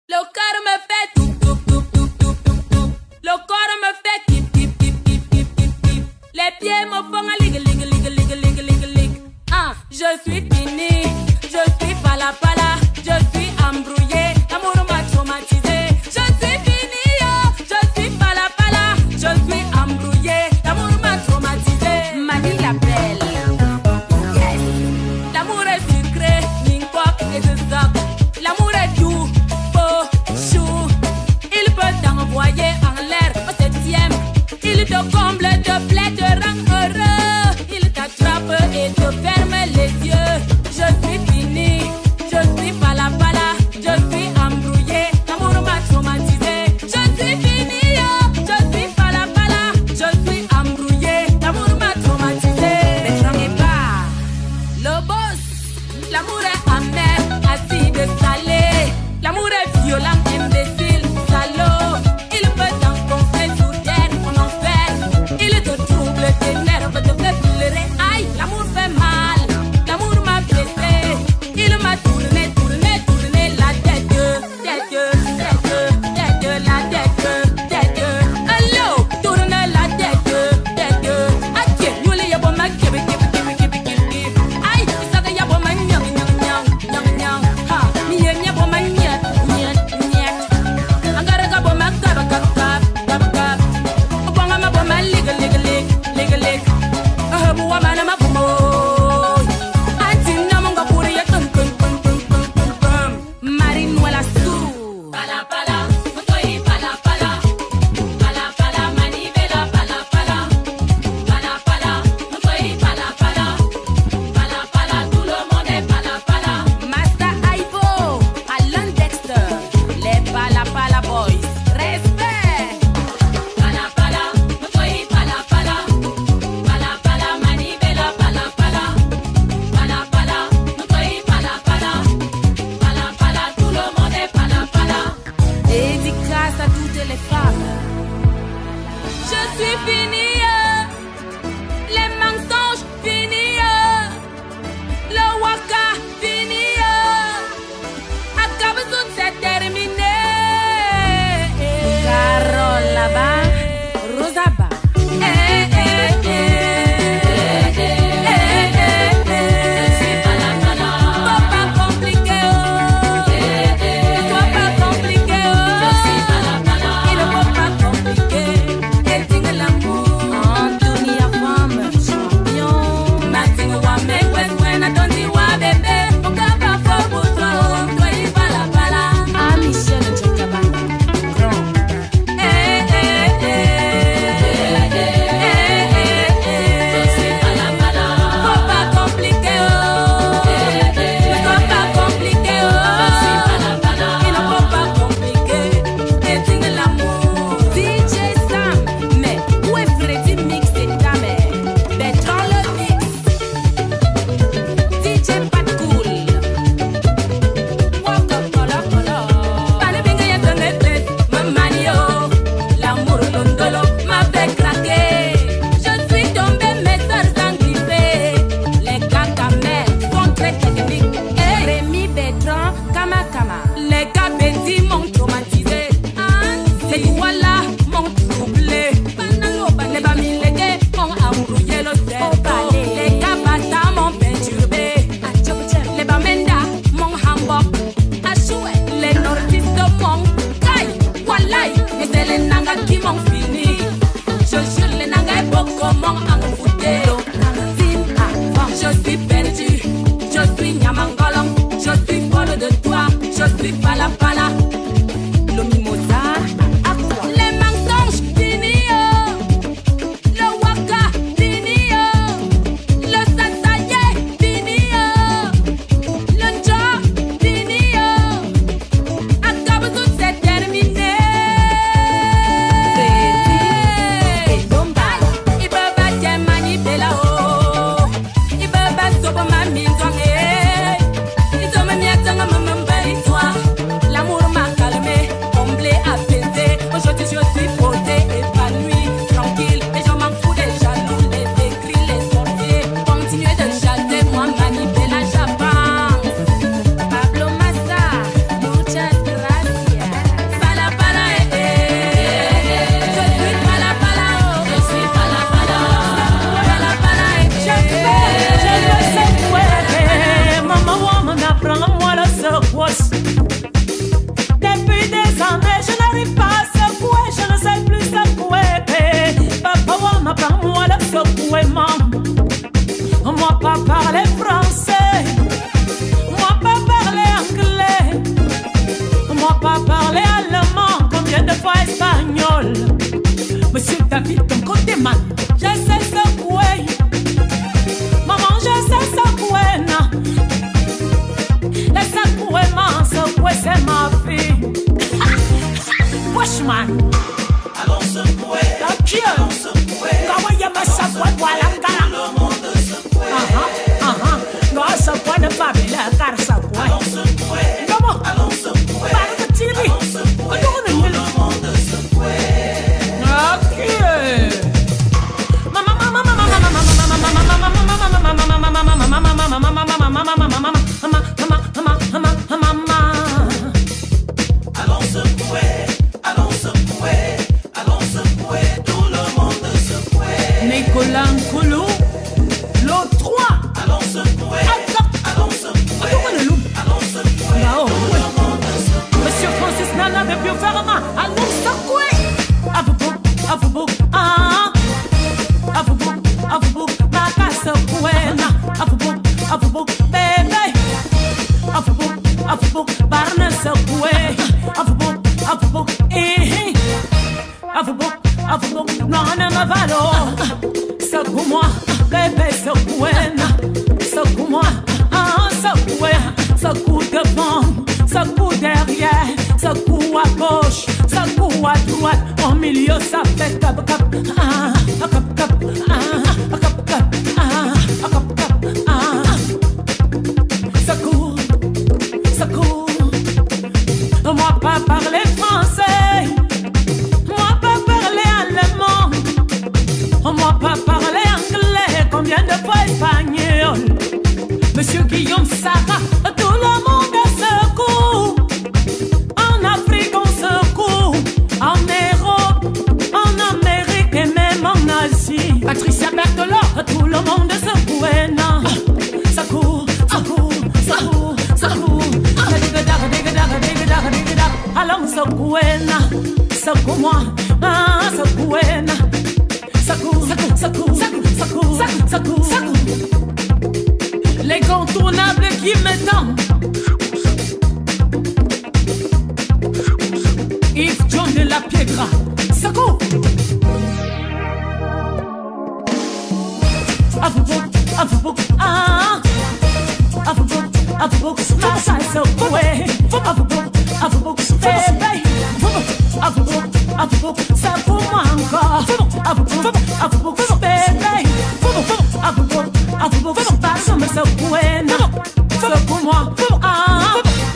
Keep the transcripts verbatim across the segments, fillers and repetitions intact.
Le corps me fait tout, tout, tout, tout, tout, tout, tout. Le corps me fait tip, tip, tip, tip, tip, tip, tip. Les pieds me font un ligue, ligue, ligue, ligue, ligue, ligue, ligue. Ah, je suis fini, je suis pala pala, je suis embrouillée, l'amour m'a traumatisé. Je suis fini, oh, je suis pala pala, je suis embrouillée, l'amour m'a traumatisé. Mani la belle, yes. L'amour est sucré, n'importe et de stock. L'amour est doux, beau, chou. Il peut t'envoyer en l'air au septième. Il te comble, te plaît, te rend heureux. Il t'attrape et te ferme les yeux. Je suis fini, je suis pala pala, je suis embrouillée, l'amour m'a traumatisé. Je suis fini, oh, je suis pala pala, je suis embrouillée, l'amour m'a traumatisé. Mais j'en ai pas, le boss, l'amour est amer, acide, salé. L'amour est violent, imbécile, salaud. Il peut t'enfoncer sous terre, en enfer. Il te trouble, t'énerve, te fait pleurer. Aïe, l'amour fait mal, l'amour m'a blessé. Il m'a tourné, tourné, tourné la tête. Tête, tête, tête, la tête, tête. Allô, tourne la tête, tête. Aïe, yule yabo ma kibi, kibi, kibi, kibi, kibi. Aïe, isaga yabo ma nyang, nyang, nyang, nyang, nyang. Ha, miye yabo ma nyat, nyat, nyat. Angara gabo ma gaba, gaba, gaba, gaba, gaba. Obanga ma bo ma liga, liga, liga, liga, liga. Ah, buwa ma na ma bumo. Antina monga puri ya tum, tum, tum, tum, tum, tum, tum. Marine wala su. Pala pala, mutoi pala pala. Pala pala, manivela pala pala. Pala pala, mutoi pala pala. Pala pala, tout le monde est pala pala. Master Ivo, Alan Dexter, les pala pala boys. Respect. Pala pala, mutoi pala pala. Pala pala, manivela pala pala. Pala pala, mutoi pala pala. Pala pala, tout le monde est pala pala. Dédicace à toutes les femmes. Je suis finie, les mensonges finis, le waka fini, Akabuzout c'est terminé. Carole là-bas, Rosaba. Eh, eh, eh. Eh, eh, eh. Faut pas compliquer, oh. Sois pas compliqué, oh. Il ne faut pas compliquer. Et signe l'amour. Moi pas parler français, moi pas parler anglais, moi pas parler allemand, combien de fois espagnol. Monsieur David, ton côté man, je sais secouer. Maman, je sais secouer, non. Les secouer, man, secouer, c'est ma fille. Washman. Allons secouer, allons secouer. Quand il y a ma secouer, voilà, tout le monde secouer. Ah ah ah, non, secouer ne pas bien, car secouer. Allons secouer, comment? Allons secouer, Par le Thierry. allons secouer, tout le monde secouer. Ok. Allons secouer, allons secouer, allons secouer, tout le monde secouer. Nicolas Nkoulou, l'autre trois. Allons secouer, allons secouer, allons secouer, tout le monde secouer. Monsieur Francis Nana de Biofarma, allons secouer. Avoubouk, avoubouk, ah. Avoubouk, avoubouk, Baka secouer, na. Avoubouk, avoubouk, bébé. Avoubouk, avoubouk, Barne secouer. Avoubouk, avoubouk, eh. Avoubouk, avoubouk, non, ne me valo. Secoue-moi, bébé, secouer, na. Secoue-moi, ah, secouer. Secoue devant, secoue derrière, secoue à gauche, secoue à droite, au milieu ça fait cap cap, ah, cap cap, ah, cap cap, ah, cap cap, ah. Secoue, secoue. Moi pas parler français, moi pas parler allemand, moi pas parler anglais, combien de fois espagnol. Monsieur Guillaume Sarah, tout le monde secoue. En Afrique on secoue, en Europe, en Amérique et même en Asie. Patricia Berthelot, tout le monde secoue. Non, secoue, secoue, secoue, secoue. Allons secouer, secoue-moi, ah, secouer, secoue, secoue, secoue, secoue, secoue, secoue. Les contournables qui me tendent. Yves John de la Piedra. Secoue. Avoubouk, avoubouk, ah. Avoubouk, avoubouk, Massa secoué. Avoubouk, avoubouk, bébé. Avoubouk, avoubouk, secoue-moi encore. Avoubouk, avoubouk, bébé. Avoubouk, avoubouk, pas me secouer, non. Secoue-moi, ah.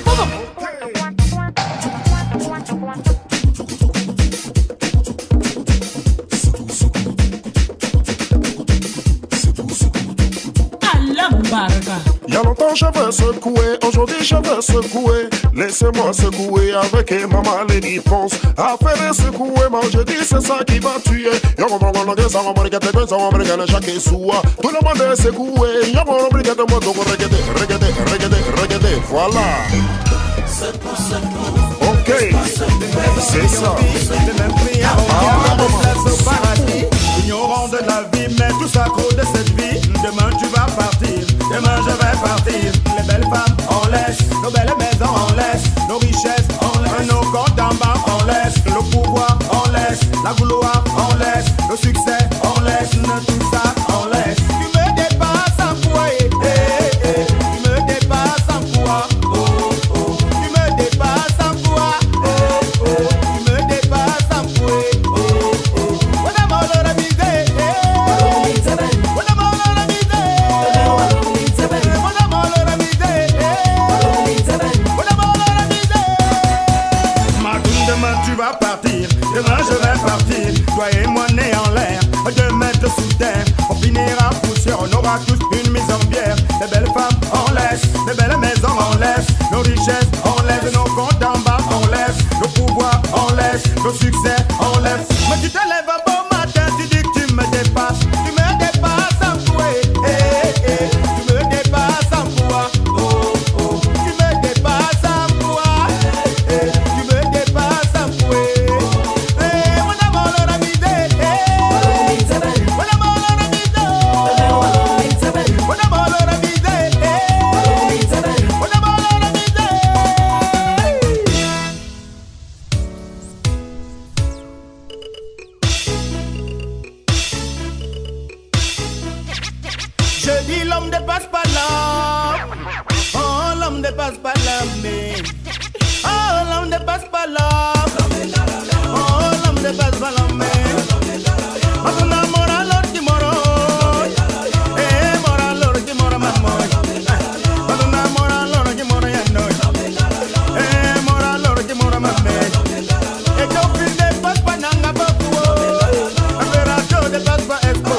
Il y a longtemps je veux secouer, aujourd'hui je veux secouer. Laissez-moi secouer avec maman Lady Ponce. Affaire de secouer, moi je dis c'est ça qui va tuer. Y'a mon bon on ça va brigader, ça va brigader chaque soir. Tout le monde est secoué, y'a mon brigader, moi donc regardez, regardez, regardez, regardez, voilà. Secoue, secoue. Ok, c'est ça. Ignorant de la vie, mais tout ça cause de cette vie. Demain tu vas partir, demain je vais partir. Les belles femmes, on laisse, nos belles maisons, on laisse, nos richesses, on laisse, nos comptes en banque, on laisse, le pouvoir, on laisse, la gloire, on laisse, le succès, on laisse, tout ça, on laisse. Tu me dépasses en quoi, eh, eh, eh. Tu me dépasses en quoi, oh, oh. Tu me dépasses en quoi, oh, oh. Tu me dépasses en quoi, oh, oh. What am I gonna be there, eh? What am I gonna be there? What am I gonna be there, eh? What am I gonna be there? Ma toune, demain tu vas partir, demain je vais partir. Toi et moi nés en l'air, deux mètres sous terre. On finira poussière, on aura tous une mise en bière. Les belles femmes, on laisse, les belles maisons, on laisse. Nos richesses, on laisse, nos comptes en bas, on laisse. Le pouvoir, on laisse, le succès, on laisse. Mais tu te lèves un beau matin, tu dis que tu me dépasses. Tu me dépasses en quoi, eh, eh. Tu me dépasses en quoi, oh, oh. Tu me dépasses en quoi, eh, eh. Tu me dépasses en quoi, eh. Mon amour, on a mis des, eh. Mon amour, on a mis des, mon amour, Si l'homme dépasse pas l'homme, oh l'homme dépasse pas l'homme, oh l'homme dépasse pas l'homme, oh l'homme dépasse pas l'homme. Matuna mora lord ki moro, eh mora lord ki mora mamoy. Matuna mora lord ki mora yanoy, eh mora lord ki mora mamoy. Et quand il dépasse pas nanga boku, opération dépasse pas expo.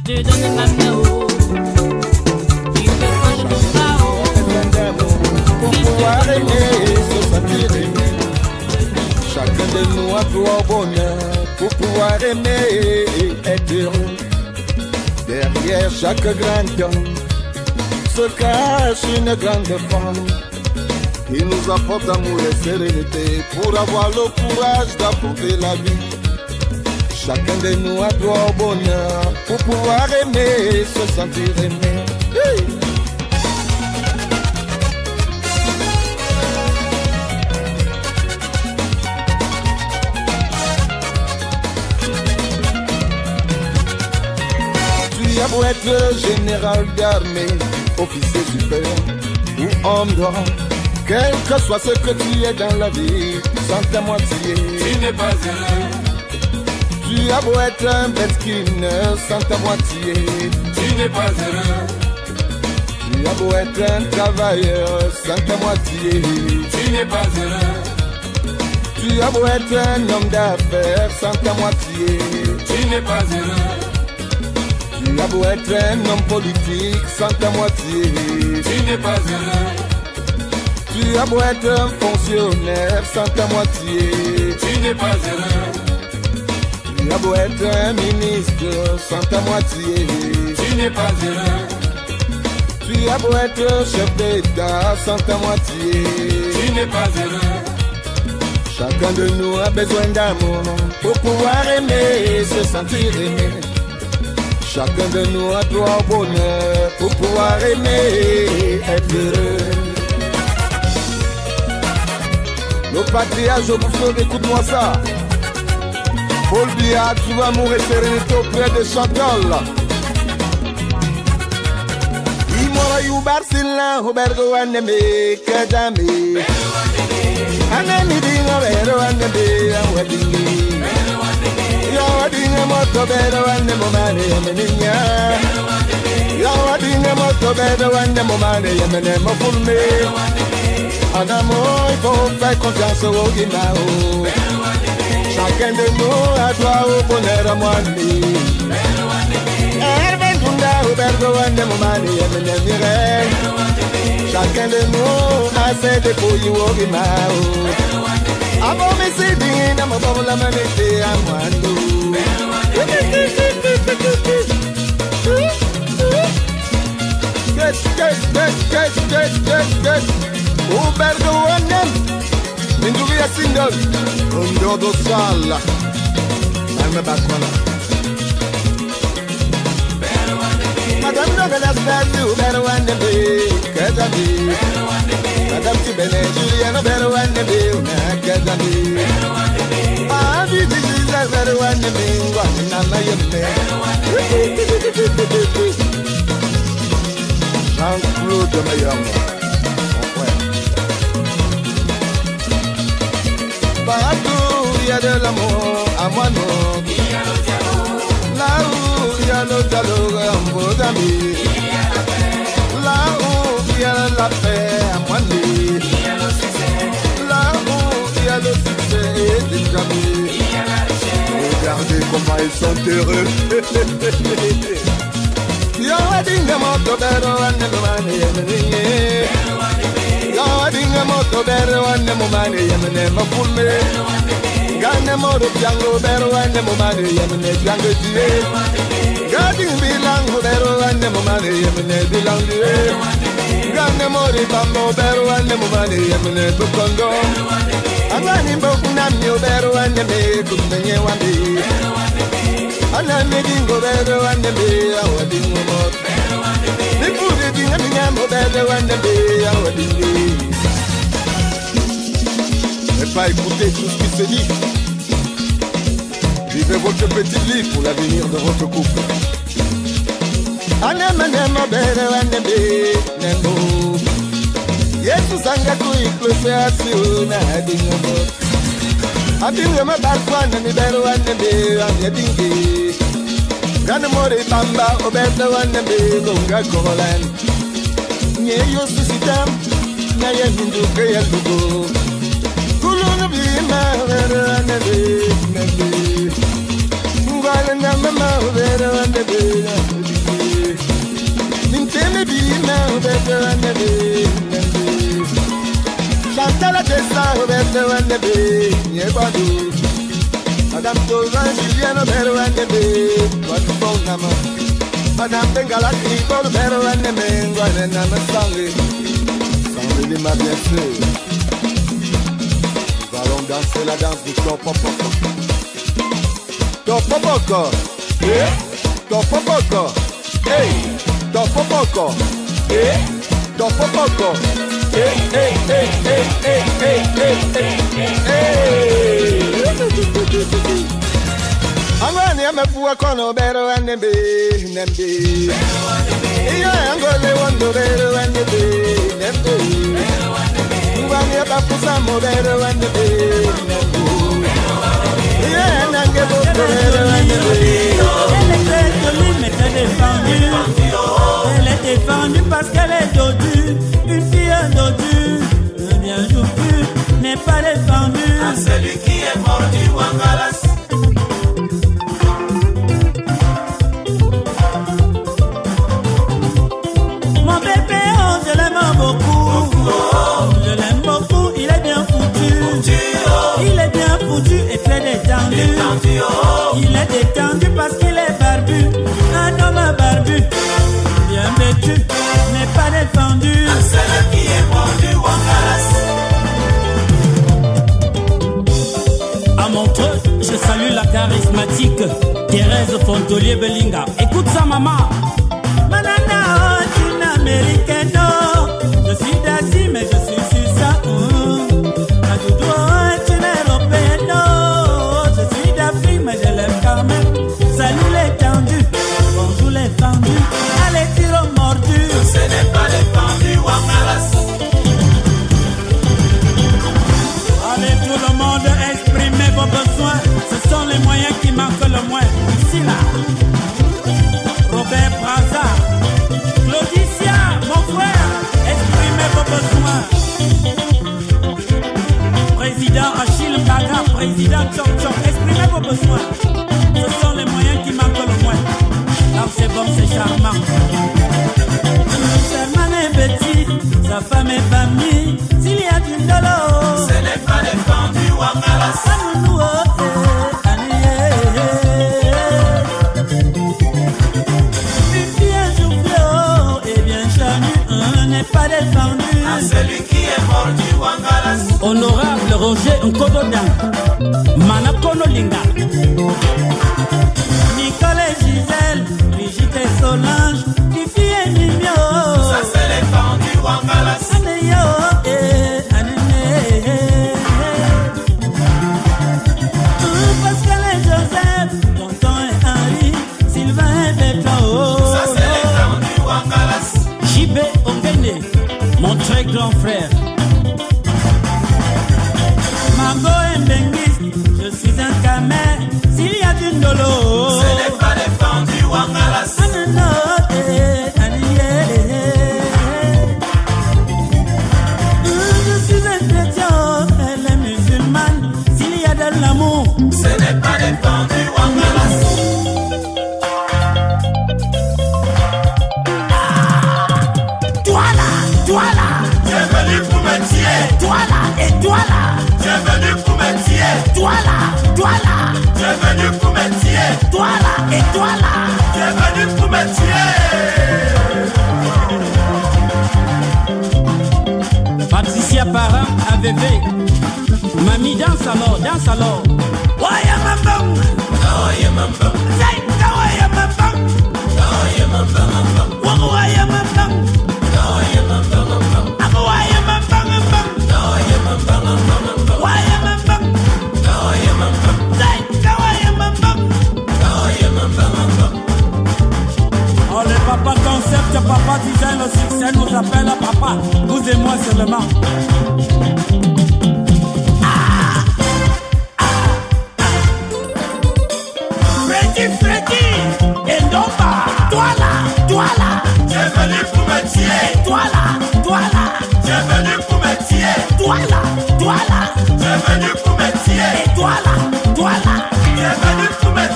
te donne ma main, oh. Tu me prends ton bras, oh. Pour pouvoir aimer, se sentir aimé. Chacun de nous a droit au bonheur. Pour pouvoir aimer et être heureux. Derrière chaque grand homme se cache une grande femme. Il nous apporte amour et sérénité pour avoir le courage d'affronter la vie. Chacun de nous a droit au bonheur pour pouvoir aimer et se sentir aimé. Hey! Tu as beau être général d'armée, officier supérieur ou homme d'or, quel que soit ce que tu es dans la vie, sans ta moitié, Tu n'es pas heureux, tu as beau être un mesquine, sans ta moitié, tu n'es pas heureux, tu as beau être un travailleur, sans ta moitié, tu n'es pas heureux, tu as beau être un homme d'affaires, sans ta moitié, tu n'es pas heureux, tu as beau être un homme politique, sans ta moitié, tu n'es pas heureux, tu as beau être un fonctionnaire, sans ta moitié, tu n'es pas heureux, tu as beau être un ministre, sans ta moitié, tu n'es pas heureux, tu as beau être chef d'État, sans ta moitié, tu n'es pas heureux, chacun de nous a besoin d'amour pour pouvoir aimer et se sentir aimé. Chacun de nous a droit au bonheur pour pouvoir aimer et être heureux. Le patriarche au bouffe, écoute-moi ça. Paul Biya, tu vas amour et sérénité auprès de Chantal. Imora yu Barcila, Roberto Aneme, Kadame. Anani dinga vero anebe, awadingi. Yawadinga moto vero anemo mane yameninya. Yawadinga moto vero anemo mane yamenemo fulme. Adamo, il faut faire confiance au Guinao. Chacun de nous a droit au bonheur à moi. Roberto anemo mane yamenemire. Chacun de nous a ses dépouilles au Guinao. Abo me se dina mo babo la manete amando. Yes, yes, yes, yes, yes, yes, yes. Roberto anem. Mindugi asindol. Undo do sala. Alme bakwana. Madame no gana stasi Roberto anem. Kazabi. Madame Tibene, Juliana, better one the bill, Nakazami. Ah, this is a better one the bill, one and I am there. Jean-Claude Mayama. Partout, il y a de l'amour, à moi non. Là où il y a le dialogue, un beau ami. Là où il y a la paix, à moi non. Là où il y a le succès et des amis. Regardez comment ils sont heureux. Yawadinga moto bero wane mumane yemene. Yawadinga moto bero wane mumane yemene mafulme. Gane moro jango bero wane mumane yemene jango diye. Gading bilang bero wane mumane yemene bilang diye. Gane mori bambo bero wane mumane yemene bukondo. Angani bokunami bero wane me kumenye wandi. Ana medingo bero wane me awadingo mot. Nipuri dinga dinga mo bero wane me awadingo. Ne pas écouter tout ce qui se dit. Vivez votre petite vie pour l'avenir de votre couple. Ana manema bero wane me nemo. Yesu sanga kuiklose asiuna dingo mot. Abinga mabakwana ni bero wane me awadingo. Gana mori bamba obeta wane be gonga kolan. Nye yo sisidam na ye hindu ke ya lugo. Kulunu bi ma vera wane be nabe. Ngala na mama vera wane be. sang bête wende be nye badu Madame Tozan Julien bête wende be what bon nama Madame Bengala qui pour bête wende be ngwane nama sangue sangue de ma bien sûr nous allons danser la danse du Topopoko Topopoko eh Topopoko hey Topopoko eh Topopoko hey hey hey hey hey hey hey hey Angani amefuwa kono bero anembe nembe Iya angole wando bero anembe nembe Ngani abafusa mo bero anembe nembe Iya nange bo bero anembe Elle était jolie mais très défendue. Elle est défendue parce qu'elle est dodue. Une fille dodue, bien jouée, n'est pas défendue. À celui qui est mordu Wangalas. Mon bébé, oh, je l'aime beaucoup. beaucoup oh. Je l'aime beaucoup, il est bien foutu. foutu oh. Il est bien foutu et très détendu. détendu oh. Il est détendu parce qu'il est barbu. Un homme barbu, bien vêtu, n'est pas défendu. À celui qui est mordu Wangalas. À Montreux, je salue la charismatique Thérèse Fontolier Belinga. Écoute ça, maman. Manana, oh, tu es une américaine. Je suis d'Asie, mais je suis sur ça. Adoudou, oh, tu es une européenne. Je suis d'Afrique, mais je l'aime quand même. Salut les tendus, bonjour les tendus. Allez, tire au mordu. Ce n'est pas les tendus Wangalas. Allez, tout le monde, exprimez vos besoins. Ce sont les moyens qui manquent le moins. Ici, là. Robert Braza, Claudicia, mon frère, exprimez vos besoins. Président Achille Mbaga, président Chok Chok, exprimez vos besoins. Ce sont les moyens qui manquent le moins. Alors c'est bon, c'est charmant. Sherman est petit, sa femme est famille. S'il y a du dolo, ce n'est pas les tendus Wangalas. Anounou, oh, eh, ani, eh, eh. Une fille un souffle, oh, et bien charnue, un n'est pas défendu. À celui qui est mordu Wangalas. Honorable Roger Nkododan, Manakono Linga, Nicole et Gisèle, Brigitte et Solange, Fifi et Mimio. Ça c'est les tendus Wangalas. Anéo, eh, anéné, eh, eh. Pascal et Joseph, Tonton et Henri, Sylvain et Bertrand. Ça c'est les tendus Wangalas. J B Ongene, mon très grand frère. Margot et Bengis, je suis un camel. S'il y a du dolo, ce n'est pas les tendus Wangalas. Anano, eh, anié, eh. Je suis un chrétien, elle est musulmane. S'il y a de l'amour, ce n'est pas les tendus Wangalas. toi là, toi là, Tu es venu pour me tuer. toi là, et toi là, Tu es venu pour me tuer. toi là, toi là, Tu es venu pour me tuer. toi là, et toi là. Tu es venu pour me tuer. Patricia Parent, A V V. Mamie, danse alors, danse alors. Waya mambang, Waya mambang, zay, waya mambang, waya mambang, waya mambang, waya mambang, waya mambang, waya mambang, waya mambang, waya mambang, zay, waya mambang. waya mambang. Oh, le papa concept, papa design, le succès nous appelle à papa. Vous et moi seulement. Freddy, Freddy, et Ndomba, toi là, toi là, Tu es venu pour me tuer. toi là, toi là, Tu es venu pour me tuer. toi là, toi là, Tu es venu pour me tuer. et toi là, toi là. Tu es venu pour me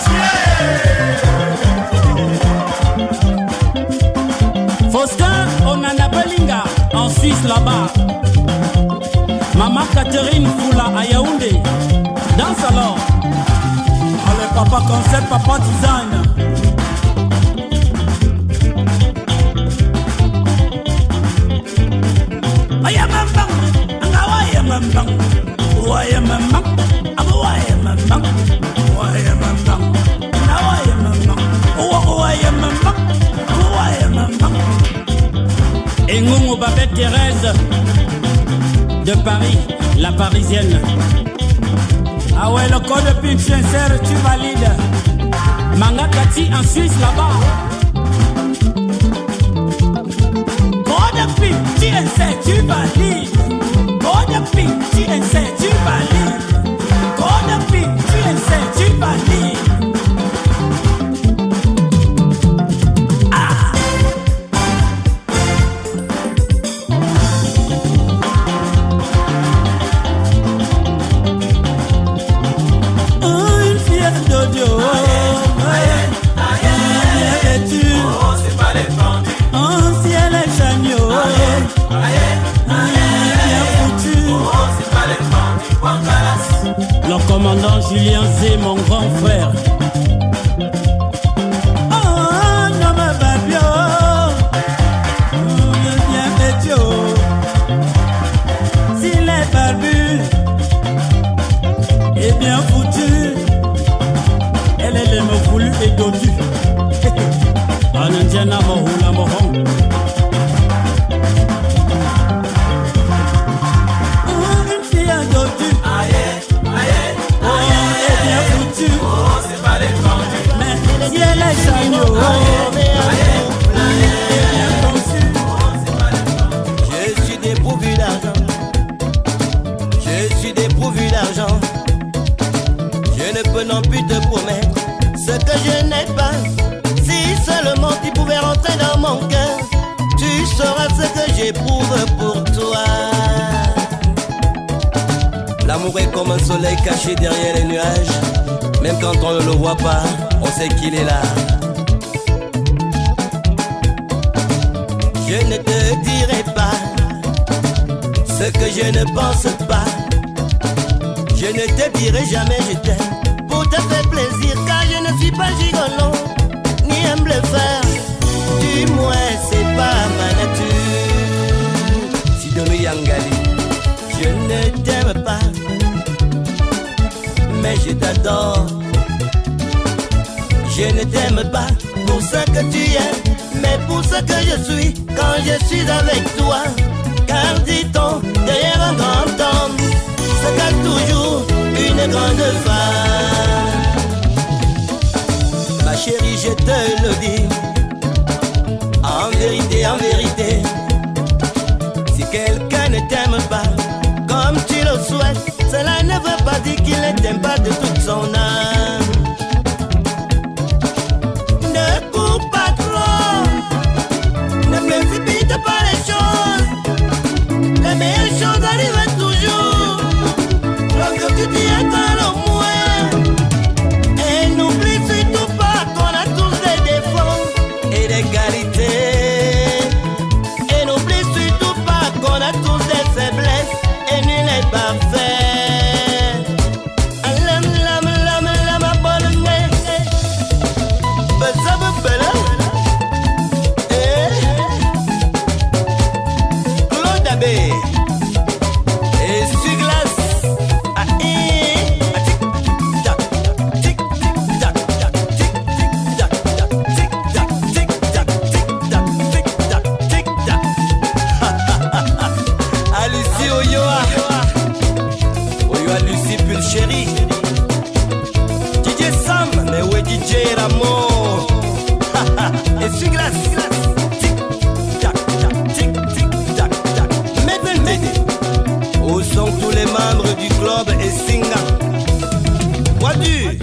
tuer. Faustin, on en a Belinga, en Suisse là-bas. Maman Catherine Foula à Yaoundé. Danse alors. Allez, papa concept, papa design. Aya mambang, anga waya mambang, waya mambang, anga waya mambang, waya mambang, na waya mambang, waya mambang, waya mambang. Engongo Babette Thérèse de Paris, la parisienne. Ah ouais, le code pink sincère, tu valides. Manga Kati en Suisse là-bas. Code pink, tu sais, tu valides. Code pink, tu sais, tu valides. Code pink, tu sais, tu valides. Le commandant Julien Zé, mon grand frère. Oh, non, ma babio, bien pétio. S'il est barbu et bien foutu, elle est le mot voulu et dodu. En indiana, mohula, mohon. Une fille à dodu. Mais si elle est chagnon, je suis dépourvu d'argent. Je suis dépourvu d'argent. Je ne peux non plus te promettre ce que je n'ai pas. Si seulement tu pouvais rentrer dans mon cœur, tu sauras ce que j'éprouve pour toi. L'amour est comme un soleil caché derrière les nuages. Même quand on ne le voit pas, on sait qu'il est là. Je ne te dirai pas ce que je ne pense pas. Je ne te dirai jamais je t'aime pour te faire plaisir, car je ne suis pas gigolo ni un bluffeur. Du moins c'est pas ma nature. Sidonou Yangali, je ne t'aime pas, mais je t'adore. Je ne t'aime pas pour ce que tu es, mais pour ce que je suis quand je suis avec toi. Car dit-on, derrière un grand homme se cache toujours une grande femme. Ma chérie, je te le dis, en vérité, en vérité, si quelqu'un ne t'aime pas comme tu le souhaites, cela ne veut pas dire qu'il ne t'aime pas de toute son âme. Ne cours pas trop, ne précipite pas les choses. Les meilleures choses arrivent toujours lorsque tu t'y attends le moins. Et n'oublie surtout pas qu'on a tous des défauts et des qualités. Et n'oublie surtout pas qu'on a tous des faiblesses et nul n'est parfait. Où sont tous les membres du club et Singa? Wadu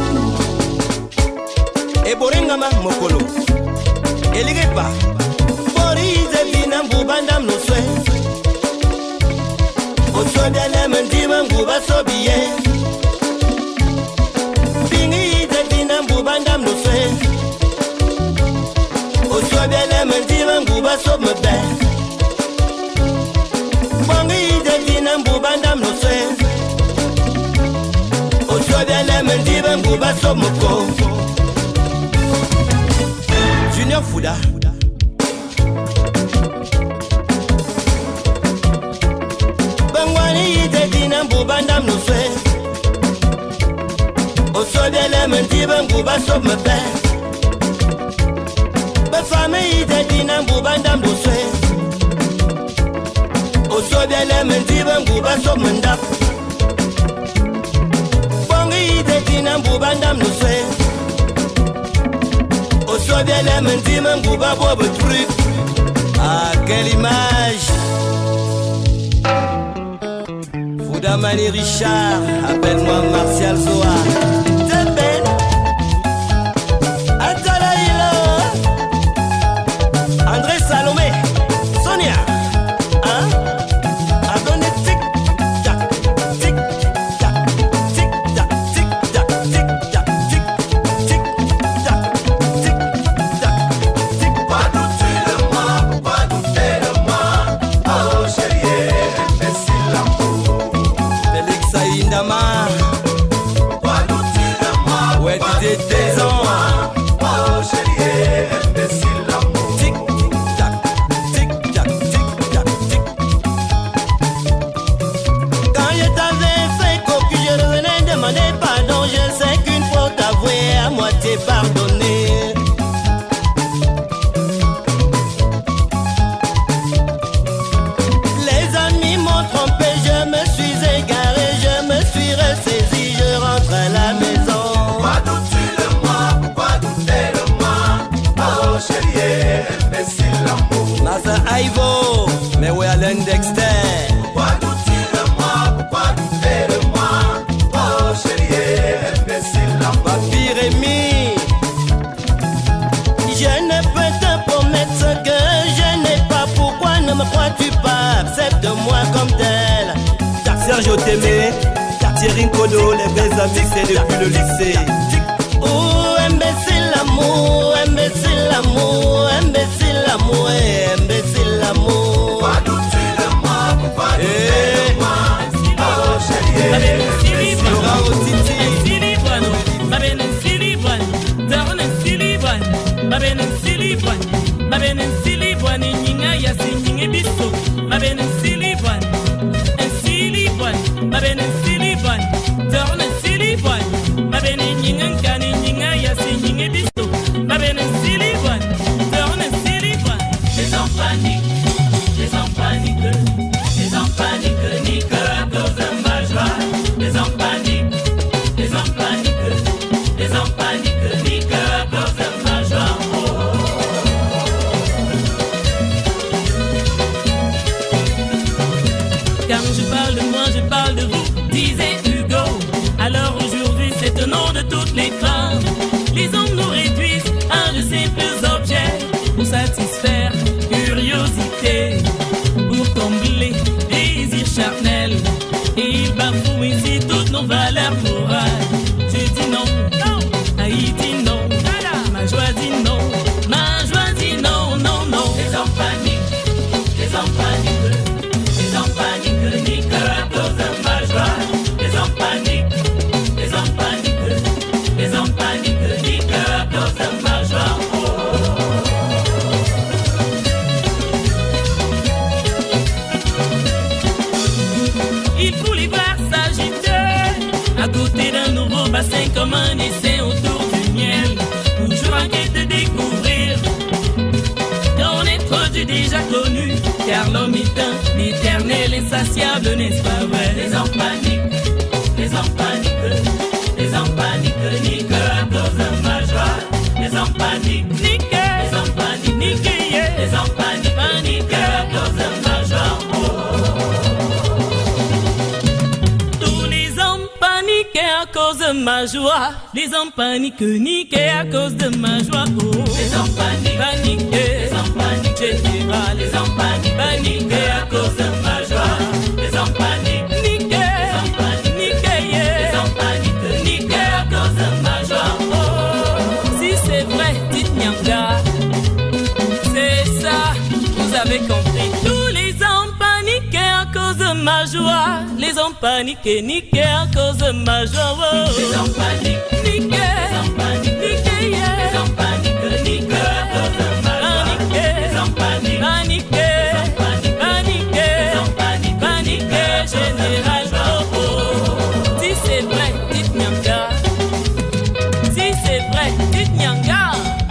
et Boringama Mokolo Eligepa Borize Vina Mbubandam no swe Osodele Mendima Mbuba Sobiye Bingize Vina Mbubandam no swe Osodele Mendima Mbuba Sobmebe Bangi de Vina Mbuba Ngouba Somoko. Junior Fouda. Bangwani ite dina Ngouba Ndam no swe. Osobele menti Ngouba Somoko. Bafame ite dina Ngouba Ndam no swe. Osobele menti Ngouba Somoko. Tina Ngouba Ndam no swe. Osobele mentima Ngouba bobo truc. Ah, quelle image. Fouda Mani Richard, appelle-moi Martial Zoa. T'es belle. Atala Hilo. André Salomé. Sonia. Hein? Attendez, tic tac, tic tac, tic tac, tic tac, tic tac, tic tic tac, tic tac, tic. Pas douter de moi, pas douter de moi. Oh chérie, imbécile l'amour. Félix Saïndama. Pas douter de moi, Ouais, pas tu douter étais de en. moi. Oh chérie, imbécile l'amour. Tic tac, tic tac, tic tac, tic. Quand je t'avais fait cocu, je revenais demander pardon. Je sais qu'une faute avouée à moitié pardonnée. Les amis m'ont trompé, je me suis égaré, je me suis ressaisi, je rentre à la maison. Pas douter de moi, pas douter de moi. Oh chérie, imbécile l'amour. Massa Ivo, mais où est Alain Dexter? Pas douter de moi, pas douter de moi. Oh chérie, imbécile l'amour. Papi Rémi, je ne peux te promettre ce que je n'ai pas. Pourquoi ne me crois-tu pas? Accepte-moi comme tel. Sergio Témé, Thierry Nkodo, les vrais amis, c'est depuis le lycée. Oh, imbécile l'amour, imbécile l'amour, imbécile l'amour, imbécile l'amour. Pas douter de moi, pas douter de moi. Oh chérie, Laura Otiti, Les en panique, les en panique, les en panique, nique à cause de ma joie. Les en panique, les en panique, les en panique, nique à cause de ma joie. Quand je parle de moi, je parle de vous, disait Hugo. Alors aujourd'hui, c'est au nom de toutes les femmes. Les hommes nous réduisent à de simples objets pour satisfaire curiosité, pour combler désirs charnels. Et ils bafouent ici toutes nos valeurs morales. Je dis non, non, Haïti non, ma joie dit non, ma joie dit non, non, non. Les hommes paniquent, les hommes paniquent, les hommes paniquent, nique à cause de ma joie. Les hommes paniquent, les hommes paniquent, les hommes paniquent, nique à cause de ma joie. Il faut les voir s'agiter à côté d'un nouveau bassin comme un essai autour du miel. Toujours en quête de découvrir qu'on est produit déjà connu, car l'homme est un éternel insatiable, n'est-ce pas vrai? Les hommes paniquent, les hommes paniquent, les hommes paniquent, nique à cause de ma joie. Les hommes paniquent, nique, les hommes paniquent, nique, les hommes paniquent, paniquent à cause de ma joie. Tous les hommes paniquent à cause de ma joie. Les hommes paniquent, niquent à cause de ma joie. Oh. Les hommes paniquent, paniquent, les hommes paniquent, je dirai. Les hommes paniquent, paniquent à cause de ma joie. Les hommes paniquent, niquent, les hommes paniquent, niquent, les hommes paniquent, niquent à cause de ma joie. Oh. Si c'est vrai, dites Nyanga, c'est ça, vous avez compris. Tous les hommes paniquent à cause de ma joie, les hommes paniqués, niqués à cause de ma joie. Oh. Les hommes paniquent, niqués, les hommes paniquent, niqués, yeah. Les hommes paniquent, niqués à cause de ma joie. Les hommes paniquent, paniqués, paniqués, les hommes paniquent, paniqués, général. Oh, oh. Si c'est vrai, dites Nyanga. Si c'est vrai, dites Nyanga.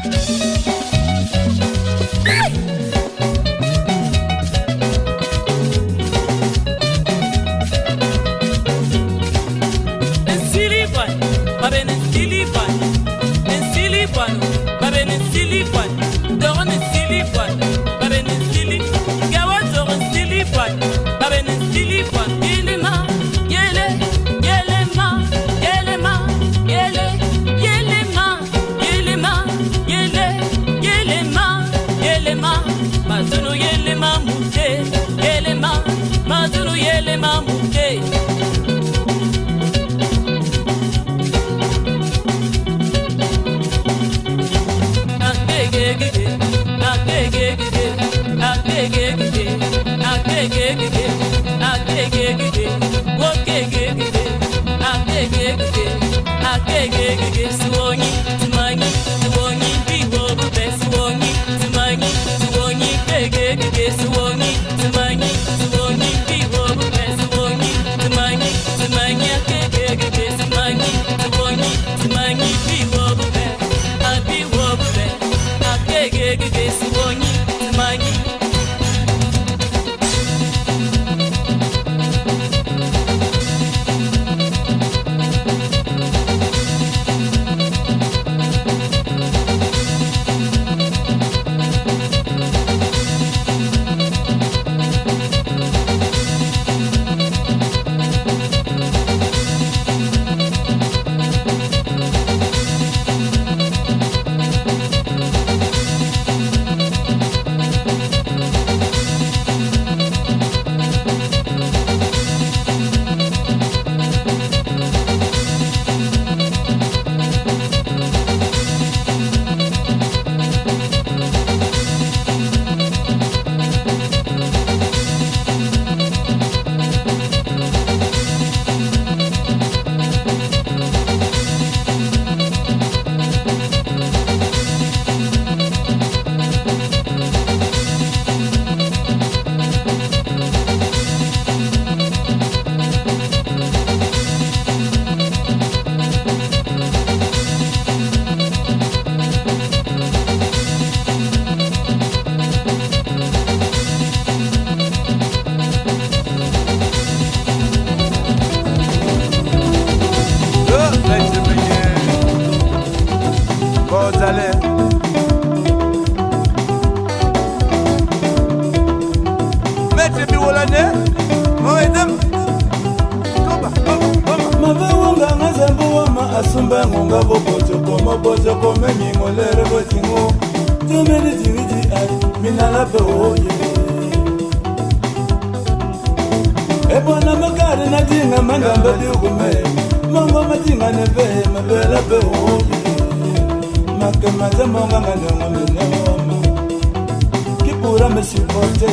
Qui pourra me supporter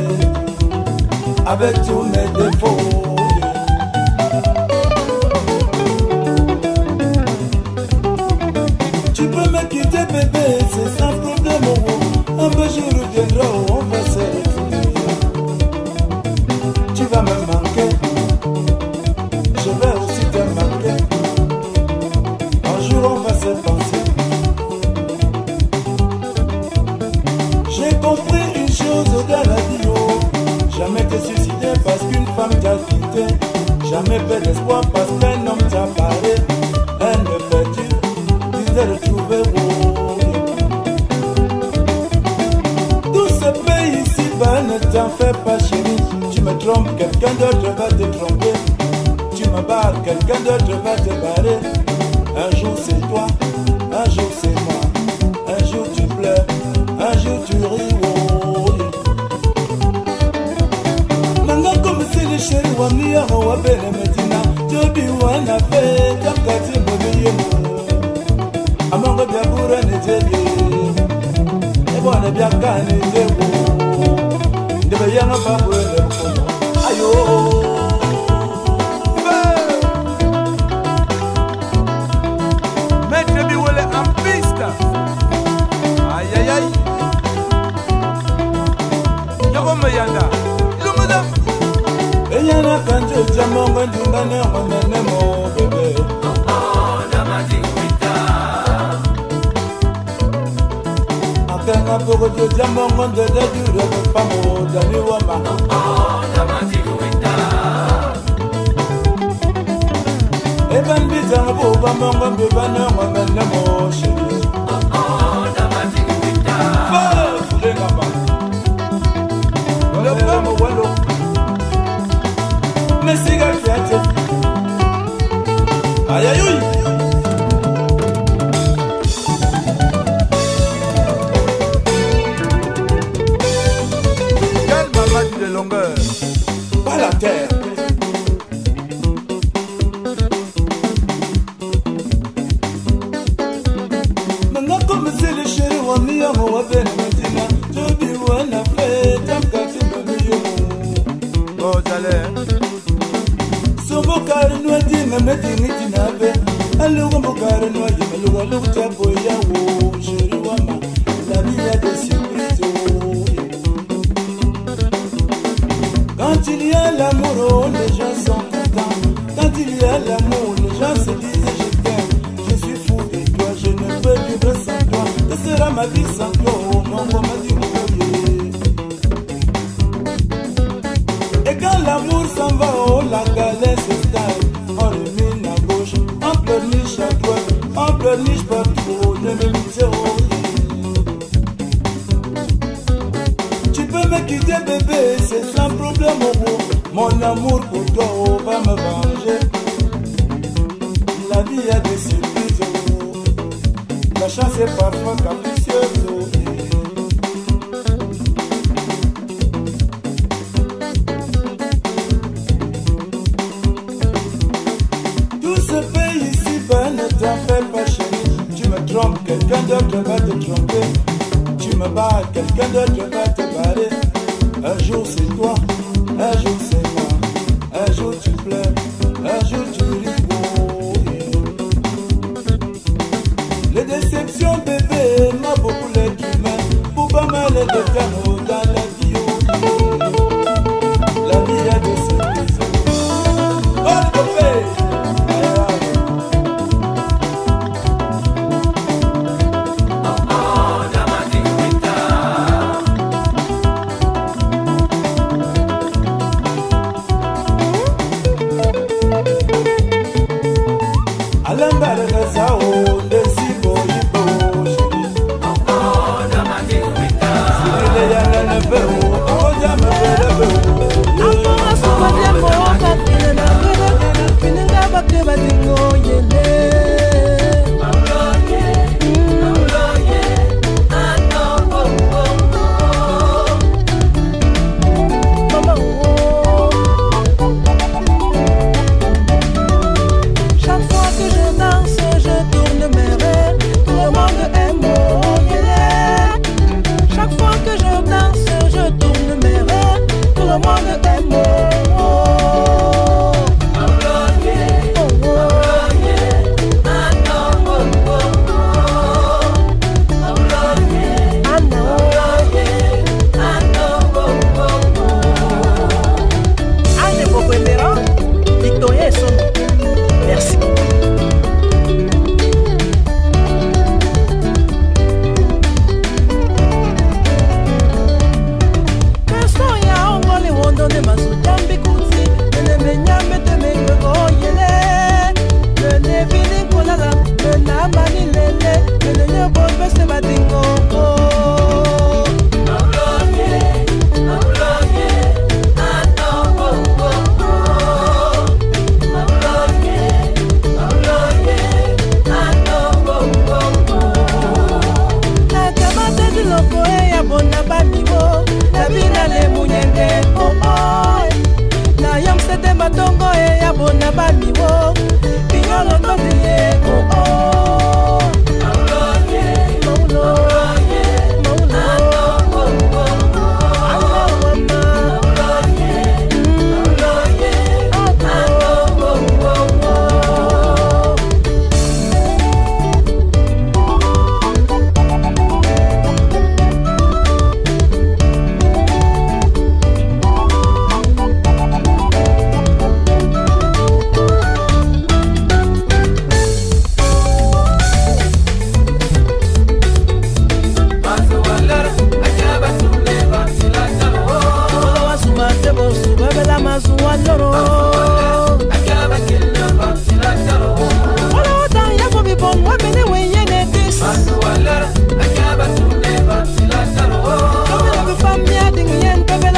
avec tous mes défauts? Tu peux me quitter bébé, c'est sans problème. Un beau jour reviendra, on va se retrouver. Tu vas me manquer, je vais aussi te manquer. Un jour on va se penser. J'ai compris une chose dans la vie, oh. Jamais te suicider parce qu'une femme t'a quitté. Jamais fait d'espoir parce qu'un homme t'a parlé. Un ne perdu, tu t'es retrouvé, oh. Tout ce pays ici-bas, ne t'en fais pas chérie. Tu me trompes, quelqu'un d'autre va te tromper. Tu me barres, quelqu'un d'autre va te barrer. Un jour c'est toi, un jour c'est moi. Un jour tu pleures, un jour tu ris, oh. Nanga comme si le chéri wa miya wa bele metina. Jobi wana fe, kapkati mbebe yemo. Amongo bia bura ne jeli. Ebo ne bia kane jebo. Debe yana babure le kono. Ayo Maître Biwole en piste. Aïe aïe aïe. Yogo Mayanda. Lumada. Eyana kanjo jamongo ndingane ngone mo bebe. Oh, damati wita. Akana pogo jo jamongo de de dure ko pamo dani wama. Oh, damati wita. Eban bizanga bo bamongo beba na ngone mo shiri. Oh, damati wita. Fa fulenga ba. Le pamo walo. Mesiga kiate. Aïe aïe aïe. Quelle maladie de longueur. Pas la terre. Maintenant comme c'est le chéri on y a mon appel maintenant. Je dis ouais la fête t'as qu'à me mieux. Oh j'allais. Sobokari no dinga metingi tinabe alugo bokari no yima lugo lugo tapo ya wo shiri wama la vie a des surprises. Quand il y a l'amour, les gens sont contents. Quand il y a l'amour, les gens se disent je t'aime. Je suis fou de toi, je ne peux vivre sans toi. Que sera ma vie sans toi, oh mon bon m'a dit et quand l'amour s'en va, oh la galère s'installe. On remine à gauche, on pleurniche à droite, on pleurniche partout, ne me quitte oh. Tu peux me quitter bébé, c'est sans problème oh. Mon amour pour toi oh, va me venger. La vie a des surprises oh. La chance est parfois capricieuse oh. Quelqu'un d'autre va te tromper. Tu me bats, quelqu'un d'autre va te barrer. Un jour c'est toi, un jour c'est moi. Un jour tu pleures, un jour tu ris. Les déceptions bébé m'a beaucoup l'être humain. Pour pas mal de carreaux dans la vie. La vie a des surprises. Oh bébé.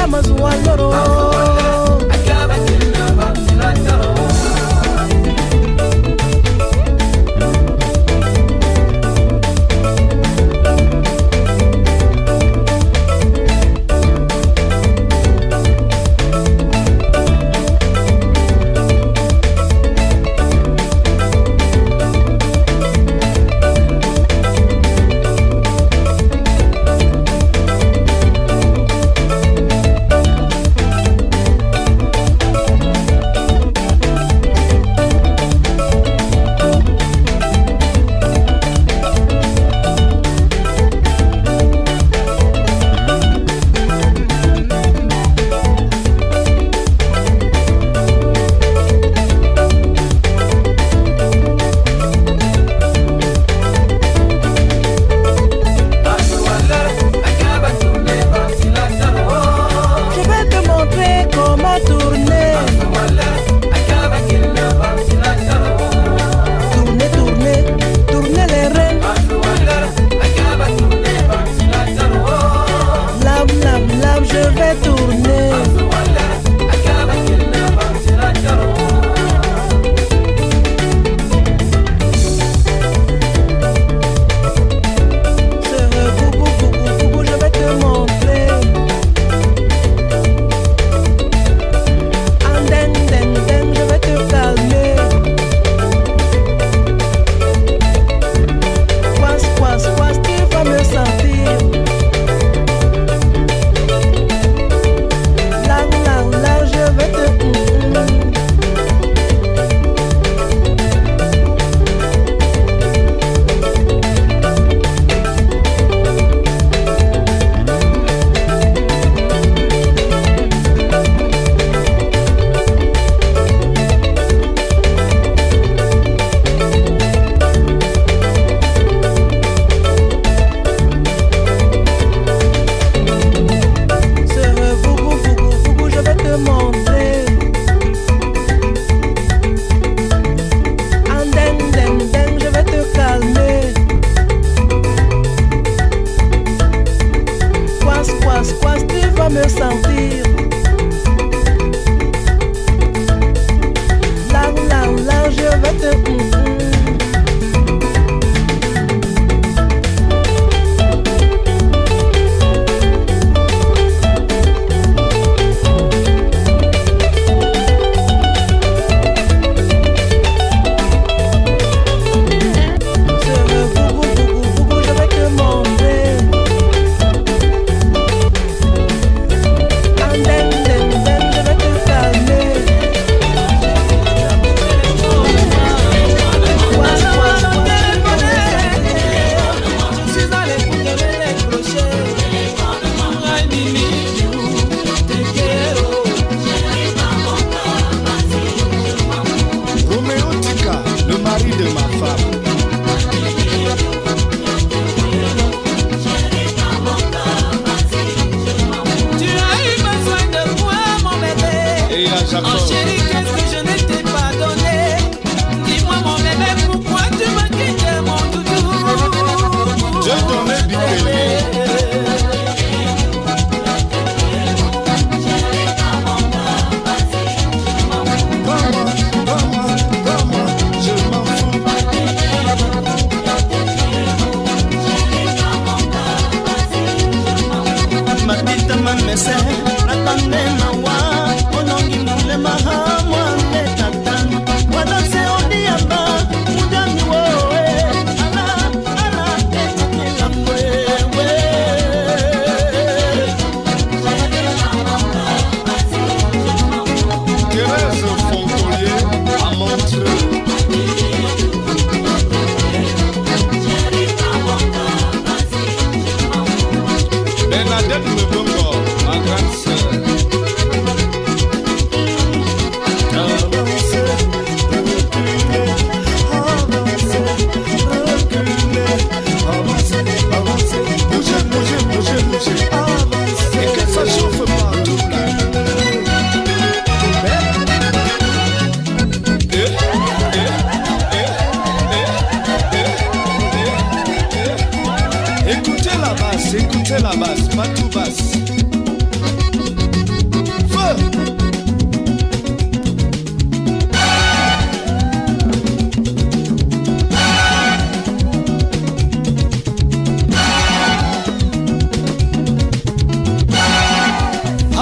Écoutez la basse, pas tout basse.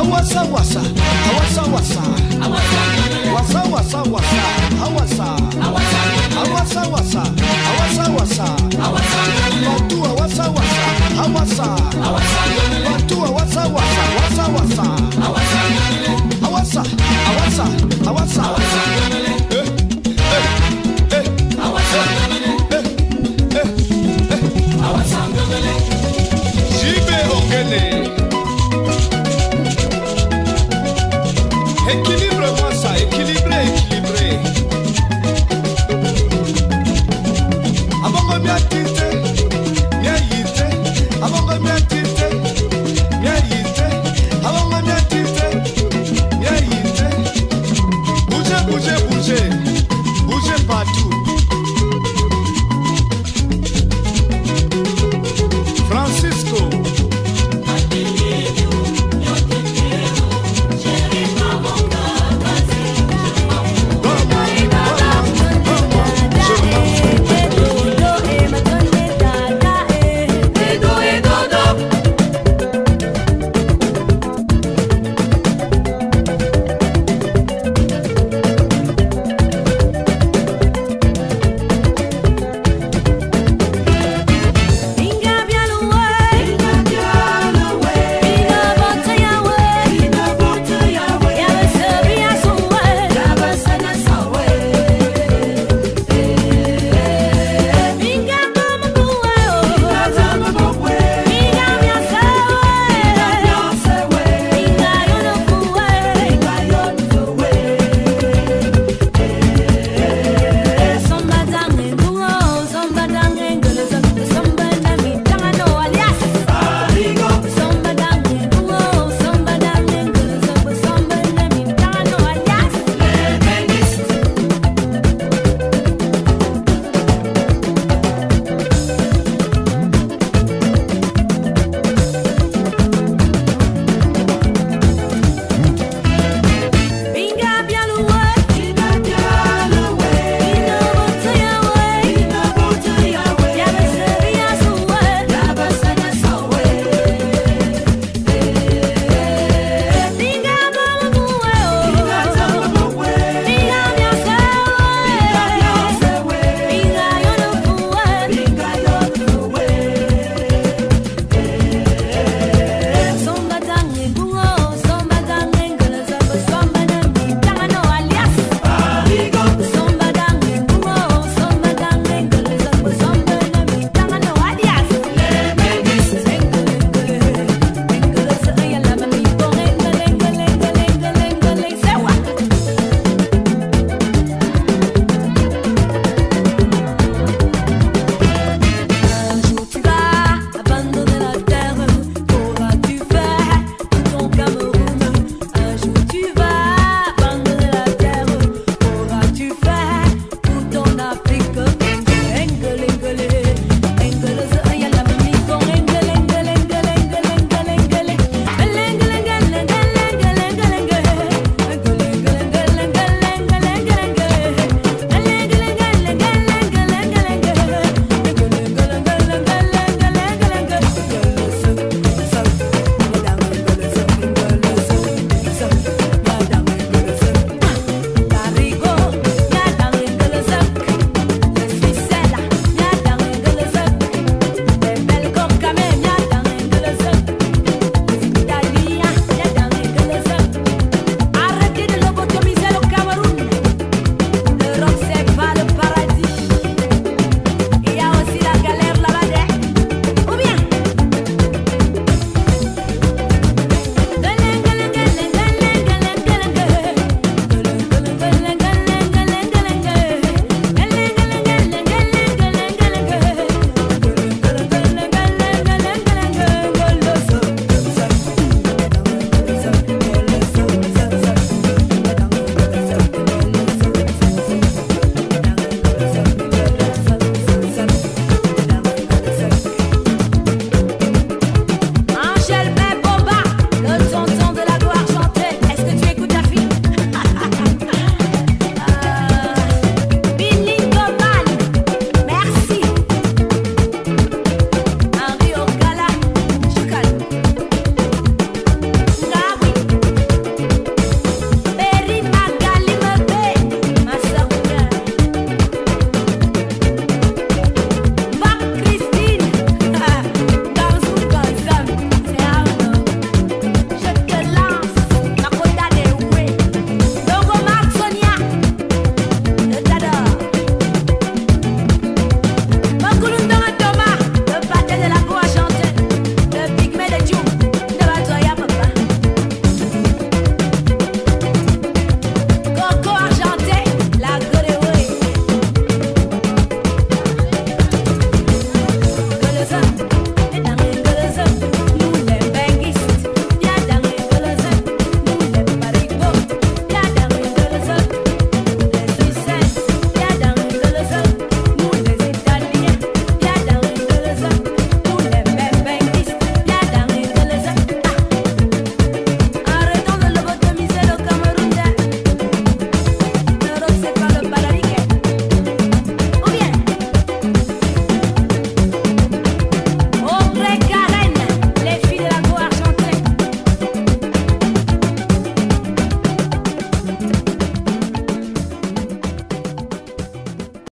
Awasa wasa, awasa wasa, wasa wasa wasa, awasa, awasa wasa, awasa wasa, watu awasa wasa, awasa, watu awasa wasa, wasa wasa, awasa, awasa, awasa, eh, eh, eh, awasa, eh, eh, eh, awasa, jibe ongele. Hey,